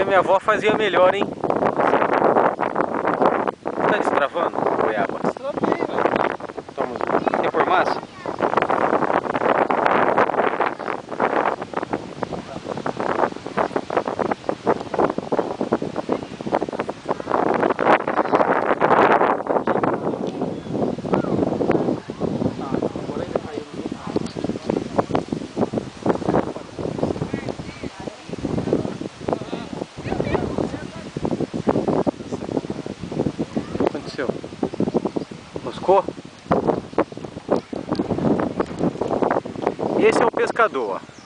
minha avó fazia melhor, hein? Tá destravando, goiaba? Destravei, velho. Toma, quer por massa? Aconteceu? Moscou? Esse é o pescador, ó.